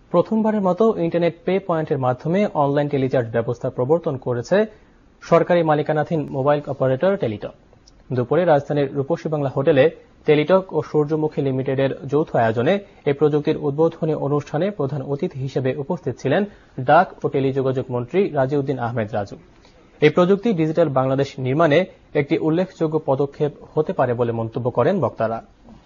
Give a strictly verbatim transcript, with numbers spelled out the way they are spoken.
প্রথমবারের মতো internet pay পয়েন্টের মাধ্যমে অনলাইন টেলিচার্জ ব্যবস্থা প্রবর্তন করেছে সরকারি মালিকানাধীন মোবাইল অপারেটর টেলিটক। দুপুরে রাজধানীর রূপসী বাংলা হোটেলে টেলিটক ও সূর্যমুখী লিমিটেডের যৌথ আয়োজনে এই প্রযুক্তির উদ্বোধনী অনুষ্ঠানে প্রধান অতিথি হিসেবে উপস্থিত ছিলেন ডাক ও টেলিযোগাযোগ মন্ত্রী রাজিউদ্দিন আহমেদ রাজু। এই প্রযুক্তি ডিজিটাল বাংলাদেশ নির্মাণে একটি উল্লেখযোগ্য পদক্ষেপ হতে পারে বলে মন্তব্য করেন বক্তারা।